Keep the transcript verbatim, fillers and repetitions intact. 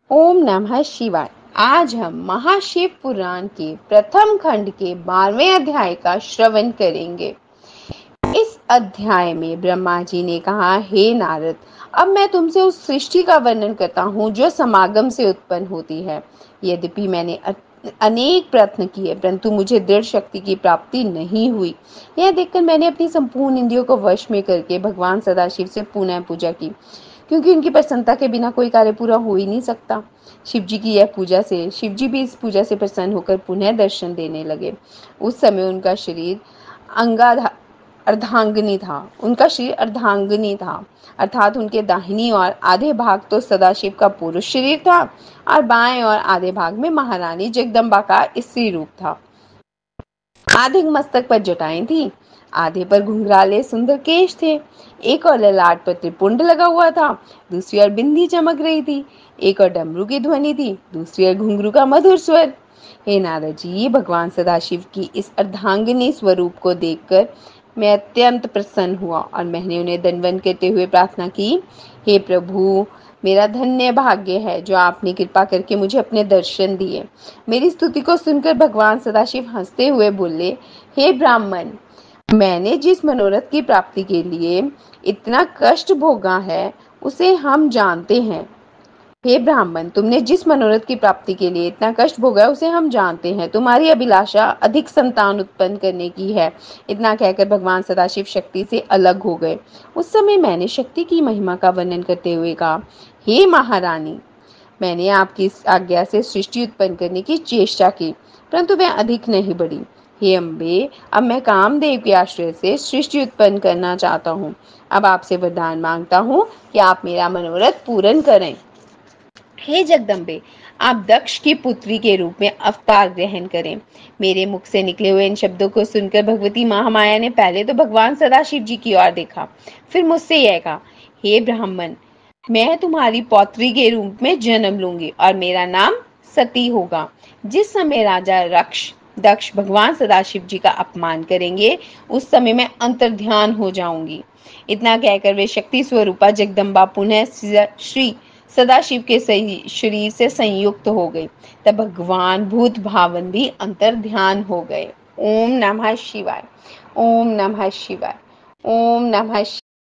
ओम नमः शिवाय। आज हम महाशिव पुराण के प्रथम खंड के बारहवें अध्याय का श्रवण करेंगे। इस अध्याय में ब्रह्मा जी ने कहा, हे नारद, अब मैं तुमसे उस सृष्टि का वर्णन करता हूँ जो समागम से उत्पन्न होती है। यद्यपि मैंने अनेक प्रयत्न किए परंतु मुझे दृढ़ शक्ति की प्राप्ति नहीं हुई। यह देखकर मैंने अपनी संपूर्ण इंद्रियों को वश में करके भगवान सदाशिव से पुनः पूजा की, क्योंकि उनकी प्रसन्नता के बिना कोई कार्य पूरा हो ही नहीं सकता। शिव जी की यह पूजा से शिव जी भी इस पूजा से प्रसन्न होकर पुनः दर्शन देने लगे। उस समय उनका शरीर अंगाधा अर्धांगिनी था उनका शरीर अर्धांगिनी था अर्थात उनके दाहिनी और आधे भाग तो सदाशिव का पुरुष शरीर था और बाएं और आधे भाग में महारानी जगदम्बा का स्त्री रूप था। आधे मस्तक पर जटाएं थी, आधे पर घुंघराले सुंदर केश थे। एक और ललाट पर त्रिपुंड लगा हुआ था, दूसरी ओर बिंदी चमक रही थी। एक और डमरू की ध्वनि थी, दूसरी ओर घुंघरू का मधुर स्वर। हे नारद जी, भगवान सदाशिव की इस अर्धांगिनी स्वरूप को देखकर मैं अत्यंत प्रसन्न हुआ और मैंने उन्हें दंडवत करते हुए प्रार्थना की, हे प्रभु, मेरा धन्य भाग्य है जो आपने कृपा करके मुझे अपने दर्शन दिए। मेरी स्तुति को सुनकर भगवान सदाशिव हंसते हुए बोले, हे ब्राह्मण, मैंने जिस मनोरथ की प्राप्ति के लिए इतना कष्ट भोगा है उसे हम जानते हैं। हे ब्राह्मण, तुमने जिस मनोरथ की प्राप्ति के लिए इतना कष्ट भोगा है उसे हम जानते हैं। तुम्हारी अभिलाषा अधिक संतान उत्पन्न करने की है। इतना कहकर भगवान सदाशिव शक्ति से अलग हो गए। उस समय मैंने शक्ति की महिमा का वर्णन करते हुए कहा, हे महारानी, मैंने आपकी आज्ञा से सृष्टि उत्पन्न करने की चेष्टा की परंतु वह अधिक नहीं बढ़ी। हे अम्बे, अब मैं कामदेव के आश्रय से सृष्टि उत्पन्न करना चाहता हूँ। अब आपसे वरदान मांगता हूँ कि आप मेरा मनोरथ पूर्ण करें। हे जगदम्बे, आप दक्ष की पुत्री के रूप में अवतार ग्रहण करें। मेरे मुख से निकले हुए इन शब्दों को सुनकर भगवती महामाया ने पहले तो भगवान सदाशिव जी की ओर देखा, फिर मुझसे यह कहा, हे ब्राह्मण, मैं तुम्हारी पौत्री के रूप में जन्म लूंगी और मेरा नाम सती होगा। जिस समय राजा रक्ष दक्ष भगवान सदाशिव जी का अपमान करेंगे उस समय मैं अंतर्ध्यान हो जाऊंगी। इतना कहकर वे शक्ति स्वरूपा जगदम्बा पुनः श्री सदाशिव के शरीर से संयुक्त हो गई। तब भगवान भूत भावन भी अंतर्ध्यान हो गए। ओम नमः शिवाय। ओम नमः शिवाय। ओम नमः